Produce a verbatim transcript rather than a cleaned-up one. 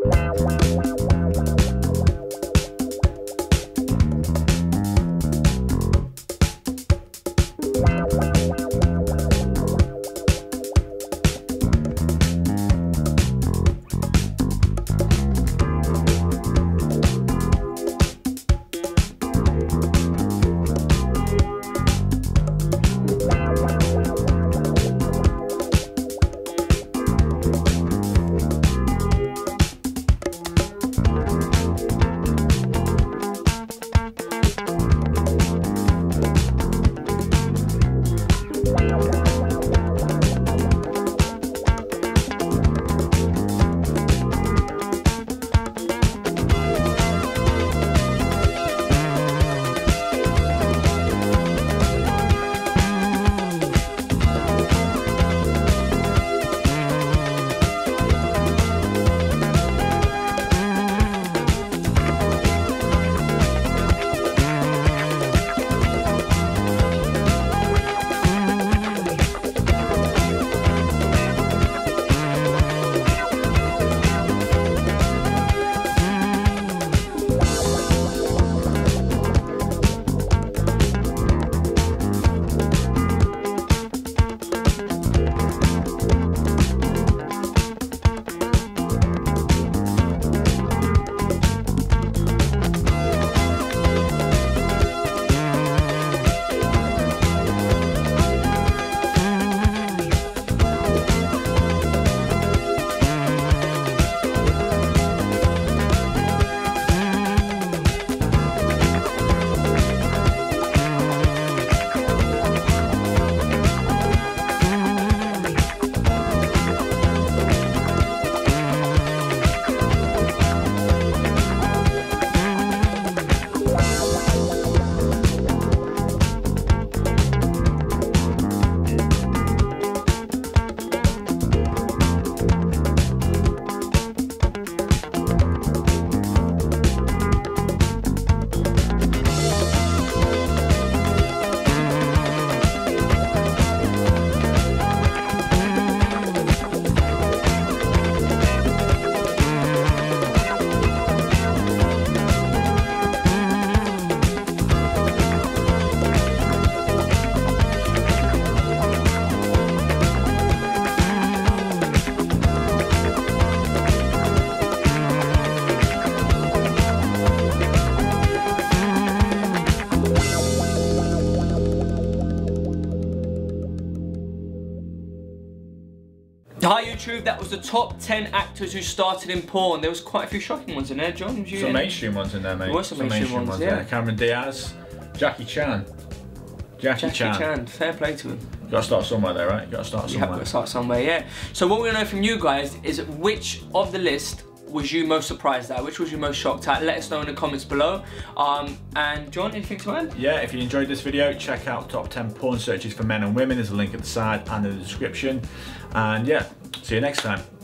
Hi YouTube, that was the top ten actors who started in porn. There was quite a few shocking ones in there, John. You some mainstream ones in there, mate. There were some, some mainstream, mainstream ones, ones yeah. There. Cameron Diaz, Jackie Chan. Jackie, Jackie Chan. Chan, fair play to him. You gotta start somewhere there, right? You gotta start somewhere. You have to start somewhere, yeah. So what we want to know from you guys is which of the list was you most surprised at? Which was you most shocked at? Let us know in the comments below. Um, and John, anything to add? Yeah, if you enjoyed this video, check out top ten porn searches for men and women. There's a link at the side and in the description. And yeah, see you next time.